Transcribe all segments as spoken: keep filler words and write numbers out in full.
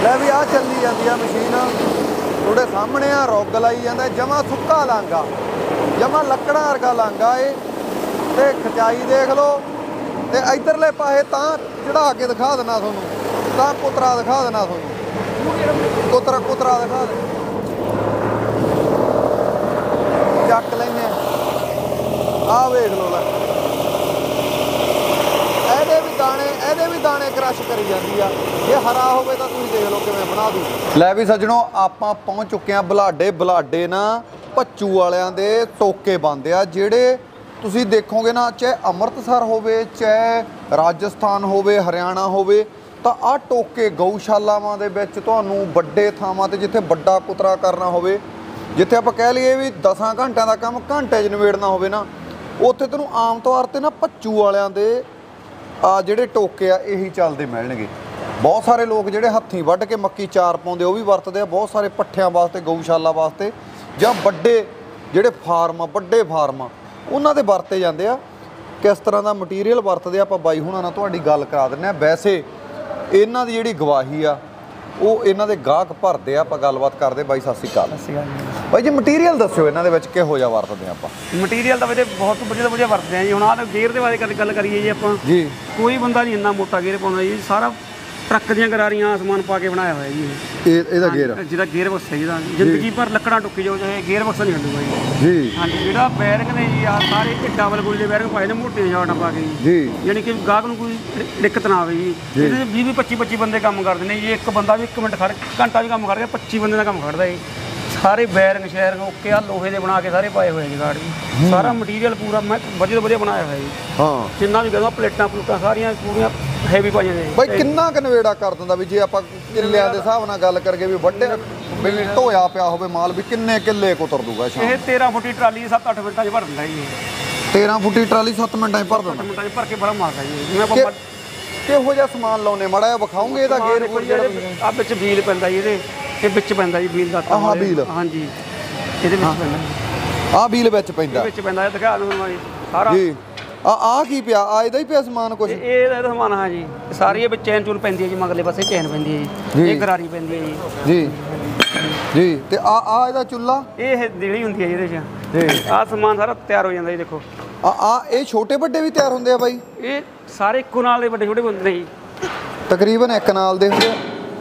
ਲੈ ਵੀ आ ਚੱਲੀ ਜਾਂਦੀ ਆ ਮਸ਼ੀਨ ਤੁਹਾਡੇ ਸਾਹਮਣੇ ਆ ਰੁੱਗ ਲਾਈ ਜਾਂਦਾ ਜਮਾ ਸੁੱਕਾ ਲਾਂਗਾ ਜਮਾ ਲੱਕੜਾਂ ਵਰਗਾ ਲਾਂਗਾ ਇਹ ਤੇ ਖਚਾਈ ਦੇਖ ਲਓ ਤੇ ਇਧਰਲੇ ਪਾਸੇ ਤਾਂ ਚੜਾ ਕੇ ਦਿਖਾ ਦੇਣਾ ਤੁਹਾਨੂੰ ਤਾਂ ਕੁਤਰਾ ਦਿਖਾ ਦੇਣਾ ਤੁਹਾਨੂੰ ਕੁਤਰਾ ਕੁਤਰਾ ਦਿਖਾ ਦੇ ਚੱਕ ਲੈਨੇ ਆ ਵੇਖ ਲਓ ਲੈ ਇਹਦੇ ਵੀ ਦਾਣੇ ਇਹਦੇ ਵੀ ਦਾਣੇ ਕ੍ਰਸ਼ ਕਰੀ ਜਾਂਦੀ ਆ ਜੇ ਹਰਾ ਹੋਵੇ ਤਾਂ ਤੁਸੀਂ ਦੇਖ ਲਓ ਕਿਵੇਂ ਬਣਾ ਦੂ ਲੈ ਵੀ ਸੱਜਣੋ ਆਪਾਂ ਪਹੁੰਚ ਚੁੱਕੇ ਆ ਬਲਾਡੇ ਬਲਾਡੇ ਨਾ ਭੱਚੂ ਵਾਲਿਆਂ ਦੇ ਟੋਕੇ ਬੰਦੇ ਆ ਜਿਹੜੇ ਤੁਸੀਂ ਦੇਖੋਗੇ ਨਾ ਚਾਹੇ ਅੰਮ੍ਰਿਤਸਰ ਹੋਵੇ ਚਾਹੇ ਰਾਜਸਥਾਨ ਹੋਵੇ ਹਰਿਆਣਾ ਹੋਵੇ ਤਾਂ ਆਹ ਟੋਕੇ ਗਊਸ਼ਾਲਾਵਾਂ ਦੇ ਵਿੱਚ ਤੁਹਾਨੂੰ ਵੱਡੇ ਥਾਵਾਂ ਤੇ ਜਿੱਥੇ ਵੱਡਾ ਕੁਤਰਾ ਕਰਨਾ ਹੋਵੇ ਜਿੱਥੇ ਆਪਾਂ ਕਹਿ ਲਈਏ ਵੀ ਦਸਾਂ ਘੰਟਿਆਂ ਦਾ ਕੰਮ ਘੰਟੇ 'ਚ ਨਿਬੇੜਨਾ ਹੋਵੇ ਨਾ ਉੱਥੇ ਤੈਨੂੰ ਆਮ ਤੌਰ ਤੇ ਨਾ ਭੱਚੂ ਵਾਲਿਆਂ ਦੇ ਆ ਜਿਹੜੇ ਟੋਕੇ ਆ ਇਹੀ ਚੱਲਦੇ ਮਿਲਣਗੇ ਬਹੁਤ ਸਾਰੇ ਲੋਕ ਜਿਹੜੇ ਹੱਥੀਂ ਵੱਢ ਕੇ ਮੱਕੀ ਚਾਰ ਪਾਉਂਦੇ ਉਹ ਵੀ ਵਰਤਦੇ ਆ ਬਹੁਤ ਸਾਰੇ ਪੱਠਿਆਂ ਵਾਸਤੇ ਗਊਸ਼ਾਲਾ ਵਾਸਤੇ ਜਾਂ ਵੱਡੇ ਜਿਹੜੇ ਫਾਰਮ ਆ ਵੱਡੇ ਫਾਰਮ ਆ ਉਹਨਾਂ ਦੇ ਵਰਤੇ ਜਾਂਦੇ ਆ ਕਿਸ ਤਰ੍ਹਾਂ ਦਾ ਮਟੀਰੀਅਲ ਵਰਤਦੇ ਆ ਆਪਾਂ ਬਾਈ ਹੁਣਾਂ ਨਾਲ ਤੁਹਾਡੀ ਗੱਲ ਕਰਾ ਦਿੰਦੇ ਆ ਵੈਸੇ ਇਹਨਾਂ ਦੀ ਜਿਹੜੀ ਗਵਾਹੀ ਆ ਉਹ ਇਹਨਾਂ ਦੇ ਗਾਹਕ ਭਰਦੇ ਆ ਆਪਾਂ ਗੱਲਬਾਤ ਕਰਦੇ ਬਾਈ ਸਤਿ ਸ਼੍ਰੀ ਅਕਾਲ। ਸਤਿ ਸ਼੍ਰੀ ਅਕਾਲ ਜੀ ਬਾਈ ਜੀ ਮਟੀਰੀਅਲ ਦੱਸਿਓ ਇਹਨਾਂ ਦੇ ਵਿੱਚ ਕਿਹੋ ਜਿਹਾ ਵਰਤਦੇ ਆ ਆਪਾਂ ਮਟੀਰੀਅਲ ਤਾਂ ਵੀਰੇ ਬਹੁਤ ਵਧੀਆ ਤੋਂ ਵਧੀਆ ਵਰਤਦੇ ਆ ਜੀ ਹੁਣ ਆਹ ਗੇਅਰ ਦੇ ਬਾਰੇ ਗੱਲ ਕਰੀਏ ਜੀ ਆਪਾਂ ਜੀ ਕੋਈ ਬੰਦਾ ਨਹੀਂ ਇੰਨਾ ਮੋਟਾ ਗੇਅਰ ਪਾਉਂਦਾ ਜੀ ਸਾਰਾ ਟਰੱਕ ਦੀਆਂ ਗਰਾਰੀਆਂ ਸਮਾਨ ਪਾ ਕੇ ਬਣਾਇਆ ਹੋਇਆ ਜੀ ਇਹ ਇਹਦਾ ਗੇਅਰ ਜਿਹਦਾ ਗੇਅਰ ਬਕਸ ਹੈ ਜਿਹਦਾ ਜ਼ਿੰਦਗੀ ਭਰ ਲੱਕੜਾਂ ਟੁੱਕੀ ਜਾਓ ਚਾਹੇ ਗੇਅਰ ਬਕਸ ਨਹੀਂ ਹਟੂਗਾ ਜੀ ਜੀ ਹਾਂਜੀ ਜਿਹੜਾ ਬੈਰਿੰਗ ਨੇ ਜੀ ਆ ਸਾਰੇ ਇਹ ਡਬਲ ਗੋਲ ਦੇ ਬੈਰਿੰਗ ਪਾਏ ਨੇ ਮੋਟੇ ਸ਼ਾਟਾਂ ਪਾ ਕੇ ਜੀ ਯਾਨੀ ਕਿ ਗਾਹਕ ਨੂੰ ਕੋਈ ਦਿੱਕਤ ਨਾ ਆਵੇ ਜੀ ਇਹਦੇ ਵੀਹ ਵੀਹ ਪੱਚੀ ਪੱਚੀ ਬੰਦੇ ਕੰਮ ਕਰਦੇ ਨੇ ਜੀ ਇੱਕ ਬੰਦਾ ਵੀ ਇੱਕ ਮਿੰਟ ਖੜ ਘੰਟਾ ਵੀ ਕੰਮ ਕਰ ਗਿਆ ਪੱਚੀ ਬੰਦੇ ਦਾ ਕੰਮ ਖੜਦਾ ਜੀ ਸਾਰੇ ਬੈਰਿੰਗ ਸ਼ੈਰਿੰਗ ਓਕੇ ਆ ਲੋਹੇ ਦੇ ਬਣਾ ਕੇ ਸਾਰੇ ਪਾਏ ਹੋਏ ਜੀ ਗਾਰਡ ਜੀ ਸਾਰਾ ਮਟੀਰੀਅਲ ਪੂਰਾ ਮੈਂ ਵਧੀਆ ਤੋਂ ਵਧੀਆ ਬਣਾਇਆ ਹੋਇਆ ਜੀ ਹਾਂ ਜਿੰਨਾ ਵੀ ਕਹਿੰਦਾ ਪਲੇਟਾਂ ਪਲੂਟਾਂ ਸਾਰੀਆਂ ਪੂਰੀਆਂ ਹੈਵੀ ਪਾਈਆਂ ਨੇ ਬਾਈ ਕਿੰਨਾ ਕੁ ਨਵੇੜਾ ਕਰ ਦਿੰਦਾ ਵੀ ਜੇ ਆਪਾਂ ਕਿੱਲਿਆਂ ਦੇ ਹਿਸਾਬ ਨਾਲ ਗੱਲ ਕਰਕੇ ਵੀ ਵੱਡੇ ਵੀ ਢੋਇਆ ਪਿਆ ਹੋਵੇ ਮਾਲ ਵੀ ਕਿੰਨੇ ਕਿੱਲੇ ਕੁਤਰ ਦੂਗਾ ਸ਼ਾਮ ਇਹ ਤੇਰਾਂ ਫੁੱਟੀ ਟਰਾਲੀ ਸੱਤ ਅੱਠ ਮਿੰਟਾਂ 'ਚ ਭਰ ਦਿੰਦਾ ਜੀ ਤੇਰਾਂ ਫੁੱਟੀ ਟਰਾਲੀ ਸੱਤ ਮਿੰਟਾਂ 'ਚ ਭਰ ਦਿੰਦਾ ਮਿੰਟਾਂ 'ਚ ਭਰ ਕੇ ਬੜਾ ਮਾਰਦਾ ਜੀ ਜਿਵੇਂ ਆਪਾਂ ਕਿਹੋ ਜਿਹਾ ਸਮਾਨ ਲਾਉਨੇ ਮਾੜਾ ਜਿਹਾ ਵਿਖਾਉਂਗੇ ਇਹਦਾ ਗੇਅਰ ਆ ਵਿੱਚ ਵੀਲ ਪੈਂਦਾ ਜੀ ਇਹਦੇ ਇਹ ਵਿੱਚ ਪੈਂਦਾ ਜੀ ਵੀਲ ਦਾ ਆਹ ਵੀਲ ਹਾਂਜੀ ਇਹਦੇ ਵਿੱਚ ਪੈਂਦਾ ਆਹ ਵੀਲ ਵਿੱਚ ਪੈਂਦਾ ਵਿੱਚ ਪੈਂਦਾ ਇਹ ਦਿਖਾ ਦੂੰਗਾ ਜੀ ਸਾਰਾ ਜੀ ਆ ਆ ਕੀ ਪਿਆ ਆ ਇਹਦਾ ਹੀ ਪਿਆ ਸਮਾਨ ਕੁਝ ਇਹ ਇਹਦਾ ਸਮਾਨ ਹਾਂ ਜੀ ਸਾਰੀ ਇਹ ਵਿੱਚ ਚੈਨ ਚੂਨ ਪੈਂਦੀ ਹੈ ਜੀ ਮਗਲੇ ਪਾਸੇ ਚੈਨ ਪੈਂਦੀ ਹੈ ਜੀ ਇਹ ਗਰਾਰੀ ਪੈਂਦੀ ਹੈ ਜੀ ਜੀ ਜੀ ਤੇ ਆ ਆ ਇਹਦਾ ਚੁੱਲਾ ਇਹ ਜਿਹੜੀ ਹੁੰਦੀ ਹੈ ਇਹਦੇ 'ਚ ਜੀ ਆਹ ਸਮਾਨ ਸਾਰਾ ਤਿਆਰ ਹੋ ਜਾਂਦਾ ਜੀ ਦੇਖੋ ਆ ਆ ਇਹ ਛੋਟੇ ਵੱਡੇ ਵੀ ਤਿਆਰ ਹੁੰਦੇ ਆ ਬਾਈ ਇਹ ਸਾਰੇ ਇੱਕੋ ਨਾਲ ਦੇ ਵੱਡੇ ਛੋਟੇ ਹੁੰਦੇ ਨੇ ਜੀ ਤਕਰੀਬਨ ਇੱਕ ਨਾਲ ਦੇ ਹੁੰਦੇ ਆ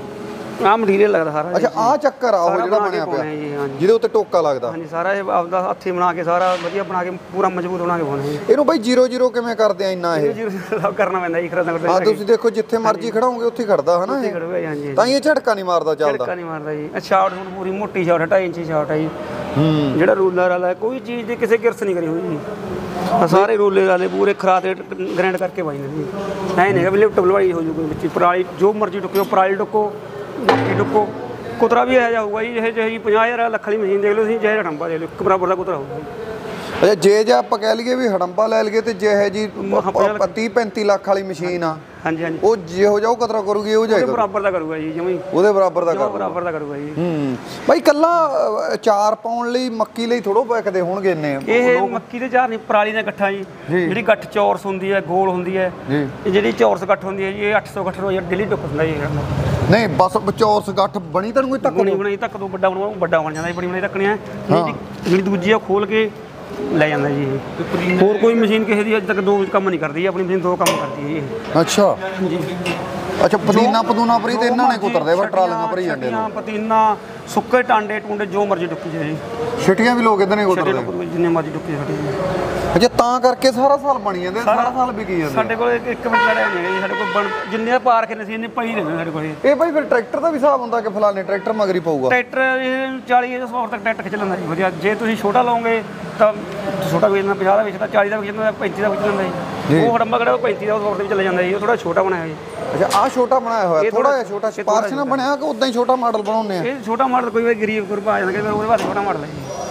ਆਹ ਮਟੀਰੀਅਲ ਲੱਗਦਾ ਸਾਰਾ ਅੱਛਾ ਆ ਚੱਕਰ ਆ ਉਹ ਜਿਹੜਾ ਬਣਿਆ ਪਿਆ ਜਿਹਦੇ ਉੱਤੇ ਟੋਕਾ ਲੱਗਦਾ ਹਾਂਜੀ ਸਾਰਾ ਇਹ ਆਪਦਾ ਹੱਥੀ ਬਣਾ ਕੇ ਸਾਰਾ ਵਧੀਆ ਬਣਾ ਕੇ ਪੂਰਾ ਮਜ਼ਬੂਤ ਬਣਾ ਕੇ ਪਾਉਣਾ ਜੀ ਇਹਨੂੰ ਬਾਈ ਜ਼ੀਰੋ ਜ਼ੀਰੋ ਕਿਵੇਂ ਕਰਦੇ ਆ ਇੰਨਾ ਇਹ ਸਭ ਕਰਨਾ ਪੈਂਦਾ ਜੀ ਖੜਾ ਹਾਂ ਤੁਸੀਂ ਦੇਖੋ ਜਿੱਥੇ ਮਰਜ਼ੀ ਖੜਾਓਗੇ ਉੱਥੇ ਖੜਦਾ ਹਨਾ ਇਹ ਖੜੂਗਾ ਜੀ ਹਾਂਜੀ ਤਾਂ ਇਹ ਝਟਕਾ ਨਹੀਂ ਮਾਰਦਾ ਚੱਲਦਾ ਝਟਕਾ ਨਹੀਂ ਮਾਰਦਾ ਜੀ ਸ਼ਾਟ ਹੁਣ ਪੂਰੀ ਮੋਟੀ ਸ਼ਾਟ ਢਾਈ ਇੰਚੀ ਸ਼ਾਟ ਹੈ ਜੀ ਹੂੰ ਜਿਹੜਾ ਰੂਲਰ ਵਾਲਾ ਕੋਈ ਚੀਜ਼ ਦੀ ਕਿਸੇ ਕਿਰਸ ਨਹੀਂ ਕਰੀ ਹੋਈ ਜੀ ਸਾਰੇ ਰੂਲੇ ਵਾਲੇ ਪੂਰੇ ਖਰਾ ਤੇ ਗ੍ਰੈਂਡ ਕਰਕੇ ਪਾਈਂਦੇ ਜੀ ਐ ਨਹੀਂ ਹੈਗਾ ਵੀ ਲਿਫਟ ਬਲਵਾਈ ਹੋ ਜੂਗੀ ਵਿੱਚ ਪਰਾਲੀ ਜੋ ਮਰਜ਼ੀ ਟੁੱਕਿਓ ਪਰਾਲੀ ਟੁੱਕੋ ਮੱਕੀ ਟੁੱਕੋ ਕੁਤਰਾ ਵੀ ਇਹੋ ਜਿਹਾ ਹੋਊਗਾ ਜੀ ਇਹ ਜਿਹੀ ਪੰਜਾਹ ਹਜ਼ਾਰ ਲੱਖ ਵਾਲੀ ਮਸ਼ੀਨ ਦੇਖ ਲਓ ਤੁਸੀਂ ਜਿਹੇ ਹੜੰਬਾ ਦੇਖ ਲਓ ਇੱਕ ਬਰਾਬਰ ਦਾ ਕੁਤਰਾ ਹੋਊਗਾ ਅੱਛਾ ਜੇ ਜੇ ਆਪਾਂ ਕਹਿ ਲਈਏ ਵੀ ਹੜੰਬਾ ਲੈ ਲਈਏ ਤੇ ਜਿਹੇ ਜੀ ਤੀਹ ਪੈਂਤੀ ਲੱਖ ਵਾਲੀ ਮਸ਼ੀਨ ਆ ਹਾਂਜੀ ਹਾਂਜੀ ਉਹ ਜਿਹੋ ਜਿਹਾ ਉਹ ਕਤਰਾ ਕਰੂਗੀ ਉਹ ਜਾਏਗਾ ਬਰਾਬਰ ਦਾ ਕਰੂਗਾ ਜੀ ਜਮੀ ਉਹਦੇ ਬਰਾਬਰ ਦਾ ਕਰੂਗਾ ਬਰਾਬਰ ਦਾ ਕਰੂਗਾ ਜੀ ਹੂੰ ਬਾਈ ਕੱਲਾ ਚਾਰ ਪਾਉਣ ਲਈ ਮੱਕੀ ਲਈ ਥੋੜੋ ਪੈਕਦੇ ਹੋਣਗੇ ਇੰਨੇ ਇਹ ਮੱਕੀ ਦੇ ਚਾਰ ਨਹੀਂ ਪਰਾਲੀ ਦਾ ਇਕੱਠਾ ਜੀ ਜਿਹੜੀ ਗੱਠ ਚੌਰਸ ਹੁੰਦੀ ਹੈ ਗੋਲ ਹੁੰਦੀ ਹੈ ਇਹ ਜਿਹੜੀ ਚੌਰਸ ਗੱਠ ਹੁੰਦੀ ਹੈ ਜੀ ਇਹ ਅੱਠ ਸੌ ਗੱਠ ਰੋਜ਼ ਡੇਲੀ ਟੁੱਕ ਹੁੰਦਾ ਜੀ ਨਹੀਂ ਬਸ ਚੌਰਸ ਗੱਠ ਬਣੀ ਤਾਂ ਕੋਈ ਤੱਕ ਬਣੀ ਬਣਾਈ ਤੱਕ ਤੋਂ ਵੱਡਾ ਬਣਾਉ ਵੱਡਾ ਬਣ ਜਾਂਦਾ ਬੜੀ ਬਣਾਈ ਤੱਕਣੀ ਹੈ ਜਿਹੜੀ ਦੂਜੀ ਆ ਖੋਲ ਕੇ ਲੈ ਜਾਂਦਾ ਜੀ ਇਹ ਹੋਰ ਕੋਈ ਮਸ਼ੀਨ ਕਿਸੇ ਦੀ ਅੱਜ ਤੱਕ ਦੋ ਕੰਮ ਨਹੀਂ ਕਰਦੀ ਆਪਣੀ ਮਸ਼ੀਨ ਦੋ ਕੰਮ ਕਰਦੀ ਹੈ ਇਹ ਅੱਛਾ ਜੀ ਅੱਛਾ ਪਦੀਨਾ ਪਦੂਨਾ ਭਰੀ ਤੇ ਇਹਨਾਂ ਨੇ ਕੁਤਰਦੇ ਵਾ ਟਰਾਲੀਆਂ ਭਰੀ ਜਾਂਦੇ ਨੇ ਪਦੀਨਾ ਸੁੱਕੇ ਟਾਂਡੇ ਟੁੰਡੇ ਜੋ ਮਰਜ਼ੀ ਟੁੱਕੀ ਜਾਏ ਛਿੱਟੀਆਂ ਵੀ ਲੋਕ ਇਦਾਂ ਨੇ ਕੁਤਰਦੇ ਜਿੰਨੇ ਮਰਜ਼ੀ ਟੁੱਕੀ ਛੱਡੀ ਅੱਛਾ ਤਾਂ ਕਰਕੇ ਸਾਰਾ ਸਾਲ ਬਣੀ ਜਾਂਦੇ ਸਾਰਾ ਸਾਲ ਵਿਕੀ ਜਾਂਦੇ ਸਾਡੇ ਕੋਲ ਇੱਕ ਮਿੰਟ ਲੜਿਆ ਨਹੀਂ ਹੈ ਸਾਡੇ ਕੋਲ ਜਿੰਨੇ ਪਾਰਕ ਨੇ ਸੀ ਇੰਨੇ ਪਈ ਰਹਿੰਦੇ ਸਾਡੇ ਕੋਲ ਇਹ ਭਾਈ ਫਿਰ ਟਰੈਕਟਰ ਦਾ ਵੀ ਹਿਸਾਬ ਹੁੰਦਾ ਕਿ ਫਲਾਣੇ ਟਰੈਕਟਰ ਮਗਰੀ ਪਊਗਾ ਟਰੈਕਟਰ ਚਾਲੀ ਸੌ ਤੱਕ ਟਰੈਕਟਰ ਖਿੱਚ ਲੈਂਦਾ ਜੀ ਵਧੀਆ ਜੇ ਤੁਸੀਂ ਛੋਟਾ ਲਓਗੇ ਤਾਂ ਛੋਟਾ ਵੇਚਣਾ ਪੰਜਾਹ ਦਾ ਵੇਚਦਾ ਚਾਲੀ ਦਾ ਵੇਚਦਾ ਪੈਂਤੀ ਦਾ ਵੇਚ ਲੈਂਦਾ ਜੀ ਉਹ ਹੜੰਬਾ ਕਿਹੜਾ ਪੈਂਤੀ ਦਾ ਉਹ ਦੇ ਵੀ ਚਲੇ ਜਾਂਦਾ ਜੀ ਉਹ ਥੋੜਾ ਛੋਟਾ ਬਣਾਇਆ ਜੀ ਅੱਛਾ ਆ ਛੋਟਾ ਬਣਾਇਆ ਹੋਇਆ ਥੋੜਾ ਜਿਹਾ ਛੋਟਾ ਸਪਾਰਸ਼ ਨਾਲ ਬਣਿਆ ਕਿ ਉਦਾਂ ਹੀ ਛੋਟਾ ਮਾਡਲ ਬਣਾਉਂਦੇ ਆ ਇਹ ਛੋਟਾ ਮਾਡਲ ਕੋਈ ਵਾਰ ਗਰੀਬ ਗੁਰਬਾ ਆ ਜਾਂਦਾ ਕਈ ਵਾਰ ਉਹਦੇ ਬਾਅਦ ਛੋਟਾ ਮਾਡਲ ਹੈ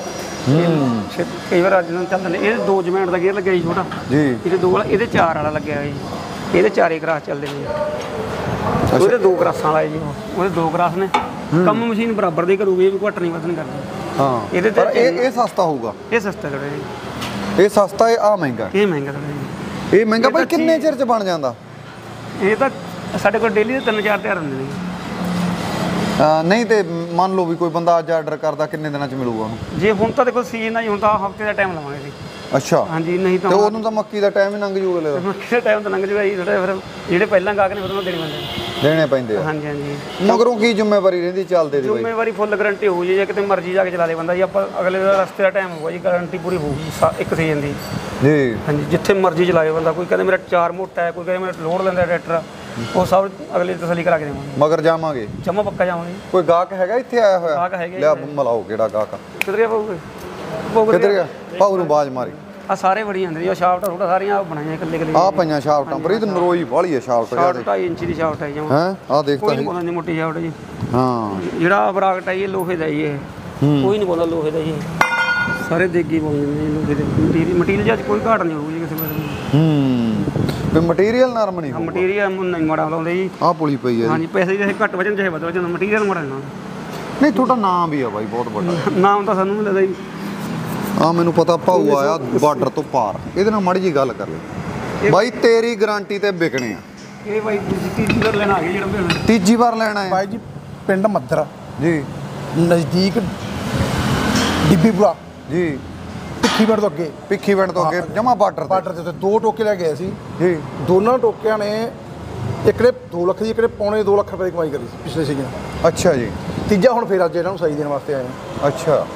ਜੀ ਕਈ ਵਾਰ ਅੱਜ ਨੂੰ ਚੱਲਦੇ ਨੇ ਇਹ ਦੋ ਜਮੈਂਟ ਦਾ ਗੇਅਰ ਲੱਗਿਆ ਜੀ ਛੋਟਾ ਜੀ ਇਹਦੇ ਦੋ ਵਾਲਾ ਇਹਦੇ ਚਾਰ ਵਾਲਾ ਲੱਗਿਆ ਜੀ ਇਹਦੇ ਚਾਰੇ ਕਰਾਸ ਚੱਲਦੇ ਨੇ ਉਹਦੇ ਦੋ ਕਰਾਸਾਂ ਵਾਲਾ ਜੀ ਉਹਦੇ ਦੋ ਕਰਾਸ ਨੇ ਕੰਮ ਮਸ਼ੀਨ ਬਰਾਬਰ ਦੀ ਕਰੂਗੀ ਵੀ ਘੱਟ ਨਹੀਂ ਵੱਧ ਨਹੀਂ ਕਰਦੀ ਹਾਂ ਇਹਦੇ ਤੇ ਇਹ ਇਹ ਸਸਤਾ ਹੋਊਗਾ ਇਹ ਸਸਤਾ ਥੋੜਾ ਜੀ ਇਹ ਸਸਤਾ ਇਹ ਆ ਮਹਿੰਗਾ ਇਹ ਮਹਿੰਗਾ ਥੋੜਾ ਜੀ ਇਹ ਮਹਿੰਗਾ ਭਾਈ ਕਿੰਨੇ ਚਿਰ ਚ ਬਣ ਜਾਂਦਾ ਇਹ ਤਾਂ ਸਾਡੇ ਕੋਲ ਡੇਲੀ ਦੇ ਤਿੰਨ ਚਾਰ ਤਿਆਰ ਹੁੰਦੇ ਨੇ ਨਹੀਂ ਤੇ ਮੰਨ ਲਓ ਵੀ ਕੋਈ ਬੰਦਾ ਅੱਜ ਆਰਡਰ ਕਰਦਾ ਕਿੰਨੇ ਦਿਨਾਂ 'ਚ ਮਿਲੂਗਾ ਉਹਨੂੰ? ਜੇ ਹੁਣ ਤਾਂ ਦੇਖੋ ਸੀਜ਼ਨ ਆ ਜੀ, ਹੁਣ ਤਾਂ ਹਫਤੇ ਦਾ ਟਾਈਮ ਲਵਾਂਗੇ ਜੀ। ਅੱਛਾ ਹਾਂਜੀ, ਨਹੀਂ ਤਾਂ ਤੇ ਉਹਨੂੰ ਤਾਂ ਮੱਕੀ ਦਾ ਟਾਈਮ ਹੀ ਲੰਘ ਜੂਗਾ ਲੈ ਮੱਕੀ ਦਾ ਟਾਈਮ ਤਾਂ ਲੰਘ ਜੂਗਾ ਜੀ ਥੋੜਾ, ਫਿਰ ਜਿਹੜੇ ਪਹਿਲਾਂ ਗਾਹਕ ਨੇ ਉਹਨਾਂ ਨੂੰ ਦੇਣੇ ਪੈਂਦੇ ਨੇ। ਦੇਣੇ ਪੈਂਦੇ ਆ। ਹਾਂਜੀ ਹਾਂਜੀ। ਮਗਰੋਂ ਕੀ ਜ਼ਿੰਮੇਵਾਰੀ ਰਹਿੰਦੀ ਚੱਲਦੇ ਦੀ ਬਾਈ? ਜ਼ਿੰਮੇਵਾਰੀ ਫੁੱਲ ਗਾਰੰਟੀ ਹੋਊ ਜੀ, ਜੇ ਕਿਤੇ ਮਰਜ਼ੀ ਜਾ ਕੇ ਚਲਾ ਲੇ ਬੰਦਾ ਜੀ, ਆਪਾਂ ਅਗਲੇ ਦਾ ਰਸਤੇ ਦਾ ਟਾਈਮ ਹੋਊਗਾ ਜੀ, ਗਾਰੰਟੀ ਪੂਰੀ ਹੋਊਗੀ ਸਾ- ਇੱਕ ਸੀਜ਼ਨ ਦੀ ਜੀ। ਹਾਂਜੀ, ਜਿੱਥੇ ਮਰਜ਼ੀ ਚਲਾਏ ਬੰਦਾ। ਕੋਈ ਕਹਿੰਦਾ ਮੇਰਾ ਚਾਰ ਮੋਟਾ ਹੈ, ਕੋਈ ਕਹਿੰਦਾ ਮੇਰਾ ਲੋਡ ਲੈਂਦਾ ਟਰੈਕਟਰ, ਉਹ ਸਭ ਅਗਲੇ ਦੀ ਤਸੱਲੀ ਕਰਾ ਕੇ ਦੇਵਾਂਗੇ। ਮਗਰ ਜਾਵਾਂਗੇ ਜਮਾ ਪੱਕਾ ਜਾਵਾਂਗੇ। ਕੋਈ ਗਾਹਕ ਹੈਗਾ ਇੱਥੇ ਆਇਆ ਹੋਇਆ? ਗਾਹਕ ਹੈਗੇ ਲਿਆ ਮਲਾਓ ਕਿਹੜਾ ਗਾਹਕ? ਕਿੱਧਰ ਗਿਆ ਪਾਊ? ਕਿੱਧਰ ਗਿਆ ਭਾਊ ਨੂੰ ਬਾਜ਼ ਮਾਰੀ। ਆ ਸਾਰੇ ਬੜੀ ਜਾਂਦੇ ਜੀ, ਉਹ ਸ਼ਾਫਟ ਥੋੜਾ ਸਾਰੀਆਂ ਬਣਾਈਆਂ ਇਕੱਲੇ ਇਕੱਲੇ। ਆ ਪਈਆਂ ਸ਼ਾਫਟਾਂ ਪ੍ਰੀਤ, ਨਰੋਈ ਵਾਲੀ ਹੈ ਸ਼ਾਫਟ ਸ਼ਾਫਟ ਢਾਈ ਇੰਚੀ ਦੀ ਸ਼ਾਫਟ ਹੈ ਜਮਾ। ਹੈ ਆ ਦੇਖ ਕੋਈ ਤਾਂ ਨਹੀਂ ਬੋਲਦਾ ਮੋਟੀ ਸ਼ਾਫਟ ਜੀ। ਹਾਂ ਜਿਹੜਾ ਬਰਾਕਟ ਹੈ ਇਹ ਲੋਹੇ ਦਾ ਜੀ, ਇਹ ਕੋਈ ਨਹੀਂ ਬੋਲਦਾ ਲੋਹੇ ਦਾ ਜੀ, ਸਾਰੇ ਦੇਗੀ ਬੋਲਦੇ ਨੇ ਲੋਹੇ ਦੇ। ਮਟੀਰੀਅਲ ਮਟੀਰੀਅਲ ਅੱਜ ਕੋਈ ਘਾਟ ਨਹੀਂ ਹੋਊਗੀ ਕਿਸੇ ਪਾਸੇ। ਹੂੰ ਤੇ ਮਟੀਰੀਅਲ ਨਰਮ ਨਹੀਂ ਹੋਊਗਾ। ਮਟੀਰੀਅਲ ਨਹੀਂ ਮਾੜਾ ਲਾਉਂਦੇ ਜੀ। ਆ ਪੁਲੀ ਪਈ ਹੈ ਹਾਂਜੀ, ਪੈਸੇ ਜਿਹੇ ਘੱਟ ਵਜਨ ਚਾਹੇ ਵੱਧ ਵਜਨ, ਮਟੀਰੀਅਲ ਮਾੜਾ ਨਾ। ਨਹੀਂ ਤੁਹਾਡਾ ਨਾਮ ਵੀ ਆ ਬਾਈ ਬਹੁਤ ਵੱਡਾ। ਨਾਮ ਤਾਂ ਸਾਨੂੰ ਵੀ ਲੱਗਦਾ ਜੀ। ਆ ਮੈਨੂੰ ਪਤਾ ਭਾਊ ਆਇਆ ਬਾਰਡਰ ਤੋਂ ਪਾਰ, ਇਹਦੇ ਨਾਲ ਮਾੜੀ ਜੀ ਗੱਲ ਕਰ ਲੈ ਬਾਈ। ਤੇਰੀ ਗਾਰੰਟੀ ਤੇ ਵਿਕਣੇ ਆ ਇਹ ਬਾਈ ਤੀਜੀ ਵਾਰ ਲੈਣ ਆ ਗਏ ਜਿਹੜਾ ਭੇਣ। ਤੀਜੀ ਵਾਰ ਲੈਣਾ ਹੈ ਬਾਈ ਜੀ ਪਿੰਡ ਮੱਧਰ ਜੀ, ਨਜ਼ਦੀਕ ਡਿੱਬੀਪੁਰਾ ਜੀ ਭਿੱਖੀਵਿੰਡ ਤੋਂ ਅੱਗੇ। ਭਿੱਖੀਵਿੰਡ ਤੋਂ ਅੱਗੇ ਜਮਾ ਬਾਰਡਰ ਤੇ। ਬਾਰਡਰ ਦੇ ਉੱਤੇ ਦੋ ਟੋਕੇ ਲੈ ਗਏ ਸੀ ਜੀ। ਦੋਨਾਂ ਟੋਕਿਆਂ ਨੇ ਇੱਕ ਨੇ ਦੋ ਲੱਖ ਦੀ, ਇੱਕ ਨੇ ਪੌਣੇ ਦੋ ਲੱਖ ਰੁਪਏ ਦੀ ਕਮਾਈ ਕਰੀ ਸੀ ਪਿਛਲੇ ਸੀਜ਼ਨ। ਅੱਛਾ ਜੀ। ਤੀਜਾ ਹੁਣ ਫੇਰ ਅੱਜ ਇਹਨਾਂ ਨੂੰ ਸਾਈ ਦੇਣ ਵਾਸਤੇ ਆਏ ਹਾਂ। ਅੱਛਾ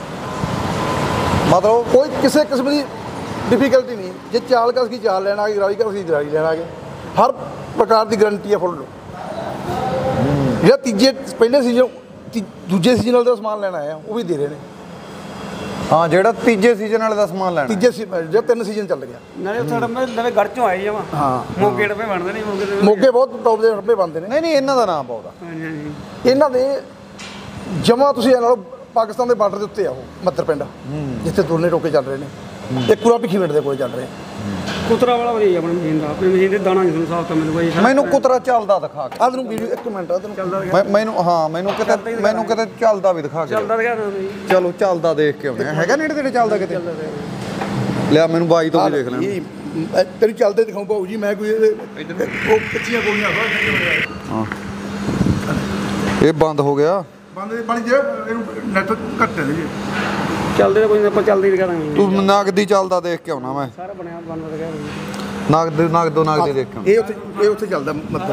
ਮਤਲਬ ਕੋਈ ਕਿਸੇ ਕਿਸਮ ਦੀ ਡਿਫੀਕਲਟੀ ਨਹੀਂ। ਜੇ ਚਾਲ ਕਸ ਕੀ ਚਾਲ ਲੈਣਾ ਆ ਗਈ, ਗਰਾਈ ਕਸ ਕੀ ਗਰਾਈ ਲੈਣਾ ਆ ਗਏ, ਹਰ ਪ੍ਰਕਾਰ ਦੀ ਗਾਰੰਟੀ ਹੈ ਫੁੱਲ। ਜਿਹੜਾ ਤੀਜੇ ਪਹਿਲੇ ਸੀਜ਼ਨ ਦੂਜੇ ਸੀਜ਼ਨ ਵਾਲੇ ਦਾ ਸਮਾਨ ਲੈਣ ਆਇਆ ਉਹ ਵੀ ਦੇ ਰਹੇ ਨੇ। ਹਾਂ ਜਿਹੜਾ ਤੀਜੇ ਸੀਜ਼ਨ ਵਾਲੇ ਦਾ ਸਮਾਨ ਲੈਣਾ। ਤੀਜੇ ਸੀ ਜਿਹੜਾ ਤਿੰਨ ਸੀਜ਼ਨ ਚੱਲ ਗਿਆ। ਨਾਲੇ ਉੱਥੇ ਮੈਂ ਨਵੇਂ ਗੜ ਚੋਂ ਆਏ ਜਮਾ। ਹਾਂ ਮੋਗੇ ਡੱਬੇ ਬਣਦੇ ਨੇ ਮੋਗੇ ਦੇ। ਮੋਗੇ ਬਹੁਤ ਟੌਪ ਦੇ ਡੱਬੇ ਬਣਦੇ ਨੇ। ਨਹੀਂ ਨਹੀਂ ਇਹਨਾਂ ਦਾ ਨਾਮ ਪਾਉਦਾ। ਹਾਂਜੀ ਹਾਂਜੀ। ਇਹਨਾਂ ਦੇ ਜਮਾ ਤੁਸੀਂ ਇਹ ਨਾਲੋਂ ਪਾਕਿਸਤਾਨ ਦੇ ਬਾਰਡਰ ਦੇ ਉੱਤੇ ਆ ਉਹ ਮੱਧਰ ਪਿੰਡ, ਜਿੱਥੇ ਦੋਨੇ ਟੋਕੇ ਚੱਲ ਰਹੇ ਨੇ। ਇੱਕ ਪੂਰਾ ਭਿੱਖੀਵਿੰਡ ਦੇ ਕੋਲ ਚੱਲ ਰਹੇ। ਕੁਤਰਾ ਵਾਲਾ ਵਧੀਆ ਆਪਣੀ ਮਸ਼ੀਨ ਦਾ, ਆਪਣੀ ਮਸ਼ੀਨ ਦੇ ਦਾਣਾ ਨਹੀਂ ਤੁਹਾਨੂੰ ਸਾਫ ਤਾਂ ਮੈਨੂੰ ਬਾਈ। ਮੈਨੂੰ ਕੁਤਰਾ ਚੱਲਦਾ ਦਿਖਾ ਕੇ। ਆਹ ਤੈਨੂੰ ਵੀਡੀਓ ਇੱਕ ਮਿੰਟ ਆ ਤੈਨੂੰ ਚੱਲਦਾ ਮੈਂ- ਮੈਨੂੰ ਹਾਂ ਮੈਨੂੰ ਕਿਤੇ ਮੈਨੂੰ ਕਿਤੇ ਚੱਲਦਾ ਵੀ ਦਿਖਾ ਕੇ। ਚੱਲਦਾ ਦਿਖਾ ਦਿਓ ਜੀ। ਚਲੋ ਚੱਲਦਾ ਦੇਖ ਕੇ ਆਉਂਦੇ ਆ। ਹੈਗਾ ਨੇੜੇ ਤੇੜੇ ਚੱਲਦਾ ਕਿਤੇ? ਲਿਆ ਮੈਨੂੰ ਬਾਈ ਤੋਂ ਵੀ ਦੇਖ ਲੈਣ। ਇਹ ਇਹ ਤੈਨੂੰ ਚੱਲਦੇ ਦਿਖਾਉਂ ਭਾਊ ਜੀ। ਮੈਂ ਕੋਈ ਇਹਦੇ ਉਹ ਕੱਚੀਆਂ ਗੋਲੀਆਂ ਹਾਂ ਇਹ ਬੰਦ ਹੋ ਗਿਆ। ਬੰਦ ਬਣ ਜਾ, ਇਹਨੂੰ ਨੈਟ ਘੱਟ ਹੈ ਜੀ। ਚੱਲਦੇ ਤਾਂ ਕੋਈ ਨਹੀਂ, ਆਪਾਂ ਚੱਲਦੇ ਹੀ ਦਿਖਾ ਦਾਂਗੇ। ਤੂੰ ਨਗਦੀ ਚੱਲਦਾ ਦੇਖ ਕੇ ਆਉਣਾ ਮੈਂ। ਸਾਰਾ ਬਣਿਆ ਬੰਦ ਦਿਖਾ ਦਾਂਗੇ। ਨਗਦ ਨਗਦੋ ਨਗਦੀ ਦੇਖ ਕੇ ਆਉਣਾ। ਇਹ ਉੱਥੇ ਇਹ ਉੱਥੇ ਚੱਲਦਾ ਮੱਧਰ।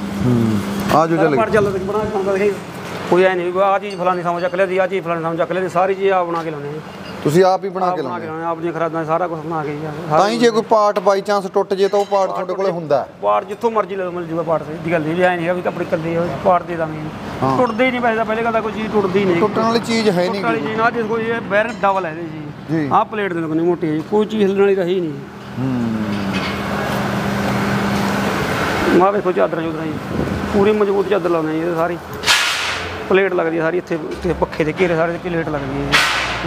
ਆ ਜੋ ਚੱਲ ਪਰ ਚੱਲਦਾ ਤੇ ਬਣਾ ਕੇ ਖਾਂਦਾ ਦਿਖਾਈ। ਕੋਈ ਐ ਨਹੀਂ ਆ ਚੀਜ਼ ਫਲਾਣੀ ਥਾਂ ਚੱਕ ਲਿਆ ਦੀ, ਆ ਚੀਜ਼ ਫਲਾਣੀ ਥਾਂ ਚੱਕ ਲਿਆ ਦੀ, ਸਾਰੀ ਚੀਜ਼ ਆ ਬਣਾ ਕੇ ਲਾਉਣੇ। ਤੁਸੀਂ ਆਪ ਹੀ ਬਣਾ ਕੇ ਬਣਾ ਕੇ ਲਾਉਂਦੇ? ਲਾਉਣੇ ਆਪਣੀਆਂ ਖਰਾਦਾਂ ਸਾਰਾ ਕੁਝ ਬਣਾ ਕੇ ਜੀ। ਤਾਂ ਹੀ ਜੇ ਕੋਈ ਪਾਰਟ ਬਾਈ ਚਾਂਸ ਟੁੱਟ ਜੇ ਤਾਂ ਉਹ ਪਾਰਟ ਤੁਹਾਡੇ ਕੋਲੇ ਹੁੰਦਾ ਹੈ। ਪਾਰਟ ਜਿੱਥੋਂ ਮਰਜ਼ੀ ਲੈ ਲਓ, ਮਿਲ ਜੂਗਾ ਪਾਰਟ। ਦੀ ਗੱਲ ਨਹੀਂ ਐ ਨਹੀਂ ਵੀ ਆਪਣੀ ਕੱਲੀ ਪਾਰਟ ਦੇ ਦਾਂਗੇ। ਟੁੱਟਦੇ ਹੀ ਨਹੀਂ ਪੈਸੇ, ਪਹਿਲੇ ਗੱਲ ਤਾਂ ਕੋਈ ਚੀਜ਼ ਟੁੱਟਦੀ ਨਹੀਂ। ਟੁੱਟਣ ਵਾਲੀ ਚੀਜ਼ ਹੈ ਟੁੱਟਣ ਵਾਲੀ ਨਹੀਂ। ਚੀਜ਼ ਨਾ ਜਿਸ ਕੋਈ ਬੈਰ ਡਬਲ ਹੈ ਇਹਦੇ ਜੀ। ਜੀ ਆਹ ਪਲੇਟ ਦੇ ਲੱਗਣੀ ਮੋਟੀ ਹੈ, ਕੋਈ ਚੀਜ਼ ਹਿੱਲਣ ਵਾਲੀ ਰਹੀ ਨਹੀਂ। ਮਾਂ ਵੇਖੋ ਚਾਦਰਾਂ ਚੁਦਰਾਂ ਜੀ ਪੂਰੀ ਮਜ਼ਬੂਤ ਚਾਦਰ ਲਾਉਂਦੇ ਜੀ ਸਾਰੀ। ਪਲੇਟ ਲੱਗਦੀ ਸਾਰੀ ਇੱਥੇ ਉੱਤੇ ਪੱਖੇ ਦੇ ਘੇਰੇ ਸਾਰੇ ਤੇ ਪਲੇਟ ਲੱਗਦੀ ਹੈ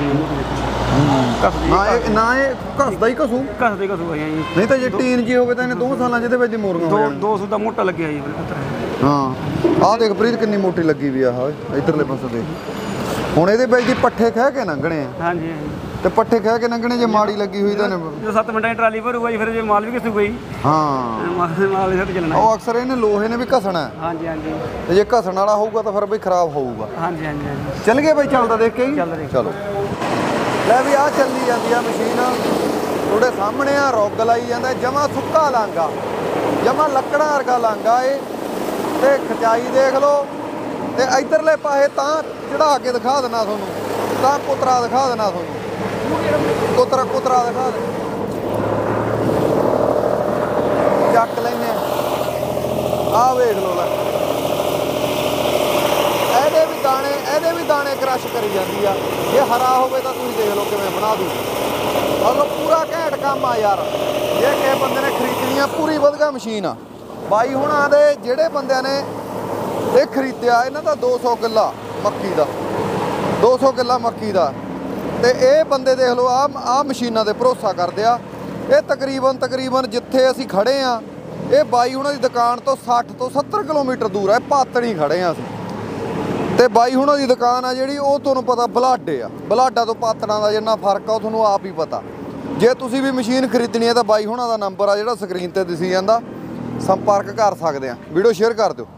ਜੀ। ਨਾ ਇਹ ਨਾ ਇਹ ਘਸਦਾ ਹੀ ਘਸੂ। ਘਸਦੇ ਘਸੂ ਆਈਆਂ ਜੀ। ਨਹੀਂ ਤਾਂ ਜੇ ਟੀਨ ਜੀ ਹੋਵੇ ਤਾਂ ਇਹਨੇ ਦੋ ਸਾਲਾਂ ਜਿਹਦੇ ਵਿੱਚ ਮੋਰੀਆਂ ਹੋ ਦੋ ਜਾਣ। ਦੋ ਸੌ ਦਾ ਮੋਟਾ ਲੱਗਿਆ ਜੀ ਪੁੱਤਰ। ਹਾਂ ਆਹ ਦੇਖ ਪ੍ਰੀਤ ਕਿੰਨੀ ਮੋਟੀ ਲੱਗੀ ਵੀ ਆ। ਆਹ ਇਧਰਲੇ ਪਾਸੇ ਦੇ ਹੁਣ ਇਹਦੇ ਵਿੱਚ ਦੀ ਪੱਠੇ ਖਹਿ ਕੇ ਲੰਘਣੇ ਆ। ਹਾਂਜੀ ਹਾਂਜੀ। ਤੇ ਪੱਠੇ ਖਹਿ ਕੇ ਲੰਘਣੇ ਜੇ ਮਾੜੀ ਲੱਗੀ ਹੋਈ ਤਾਂ ਜੋ ਸੱਤ ਮਿੰਟਾਂ ਦੀ ਟਰਾਲੀ ਭਰੂਗਾ ਜੀ, ਫਿਰ ਜੇ ਮਾਲ ਵੀ ਕਿਸੂ ਗਈ ਹਾਂ ਮਾਲ ਮਾਲ ਦੇ ਚੱਲਣਾ। ਉਹ ਅਕਸਰ ਇਹਨੇ ਲੋਹੇ ਨੇ ਵੀ ਘਸਣਾ ਹੈ। ਹਾਂਜੀ ਹਾਂਜੀ ਤੇ ਜੇ ਘਸਣ ਵਾਲਾ ਹੋਊਗਾ ਤਾਂ ਫਿਰ ਬਈ ਖਰਾਬ ਹੋਊਗਾ। ਹਾਂਜੀ ਹਾਂਜੀ ਹਾਂਜੀ। ਚੱਲ ਗਏ ਬਈ ਚੱਲਦਾ ਦੇਖ ਕੇ ਹੀ? ਚੱਲ ਰਿਹਾ। ਚਲੋ ਲੈ ਵੀ ਆ ਚੱਲੀ ਜਾਂਦੀ ਆ ਮਸ਼ੀਨ ਤੁਹਾਡੇ ਸਾਹਮਣੇ ਆ। ਰੁੱਗ ਲਾਈ ਜਾਂਦਾ ਜਮਾ ਸੁੱਕਾ ਲਾਂਗਾ, ਜਮਾ ਲੱਕੜਾਂ ਵਰਗਾ ਲਾਂਗਾ ਇਹ। ਤੇ ਖਚਾਈ ਦੇਖ ਲਓ। ਤੇ ਇਧਰਲੇ ਪਾਸੇ ਤਾਂ ਚੜਾ ਕੇ ਦਿਖਾ ਦੇਣਾ ਤੁਹਾਨੂੰ, ਤਾਂ ਕੁਤਰਾ ਦਿਖਾ ਦੇਣਾ ਤੁਹਾਨੂੰ। ਕੁਤਰਾ ਕੁਤਰਾ ਦਿਖਾ ਦੇ। ਚੱਕ ਲੈਨੇ ਆ ਵੇਖ ਲਓ ਲੈ। ਇਹਦੇ ਵੀ ਦਾਣੇ ਇਹਦੇ ਵੀ ਦਾਣੇ ਕ੍ਰਸ਼ ਕਰੀ ਜਾਂਦੀ ਆ। ਜੇ ਹਰਾ ਹੋਵੇ ਤਾਂ ਤੁਸੀਂ ਦੇਖ ਲਓ ਕਿਵੇਂ ਬਣਾ ਦੂ। ਮਤਲਬ ਪੂਰਾ ਘੈਂਟ ਕੰਮ ਆ ਯਾਰ। ਜੇ ਕਿਸੇ ਬੰਦੇ ਨੇ ਖਰੀਦਣੀ ਆ ਪੂਰੀ ਵਧੀਆ ਮਸ਼ੀਨ ਆ। ਬਾਈ ਹੁਣਾਂ ਦੇ ਜਿਹੜੇ ਬੰਦਿਆਂ ਨੇ ਇਹ ਖਰੀਦਿਆ ਇਹਨਾਂ ਦਾ ਦੋ ਸੌ ਕਿੱਲਾ ਮੱਕੀ ਦਾ, ਦੋ ਸੌ ਕਿੱਲਾ ਮੱਕੀ ਦਾ। ਤੇ ਇਹ ਬੰਦੇ ਦੇਖ ਲਓ ਆ ਆ ਮਸ਼ੀਨਾਂ ਤੇ ਭਰੋਸਾ ਕਰਦੇ ਆ। ਇਹ ਤਕਰੀਬਨ ਤਕਰੀਬਨ ਜਿੱਥੇ ਅਸੀਂ ਖੜੇ ਆ ਇਹ ਬਾਈ ਹੁਣਾਂ ਦੀ ਦੁਕਾਨ ਤੋਂ ਸੱਠ ਤੋਂ ਸੱਤਰ ਕਿਲੋਮੀਟਰ ਦੂਰ ਹੈ। ਪਾਤਣੀ ਖੜੇ ਆ ਅਸੀਂ। ਤੇ ਬਾਈ ਹੁਣਾਂ ਦੀ ਦੁਕਾਨ ਆ ਜਿਹੜੀ ਉਹ ਤੁਹਾਨੂੰ ਪਤਾ ਬਲਾਡੇ ਆ। ਬਲਾਡਾ ਤੋਂ ਪਾਤੜਾਂ ਦਾ ਜਿੰਨਾ ਫਰਕ ਆ ਉਹ ਤੁਹਾਨੂੰ ਆਪ ਹੀ ਪਤਾ। ਜੇ ਤੁਸੀਂ ਵੀ ਮਸ਼ੀਨ ਖਰੀਦਣੀ ਹੈ ਤਾਂ ਬਾਈ ਹੁਣਾਂ ਦਾ ਨੰਬਰ ਆ ਜਿਹੜਾ ਸਕਰੀਨ ਤੇ ਦਿਸੀ ਜਾਂਦਾ, ਸੰਪਰਕ ਕਰ ਸਕਦੇ ਆ। ਵੀਡੀਓ ਸ਼ੇਅਰ ਕਰ ਦਿਓ।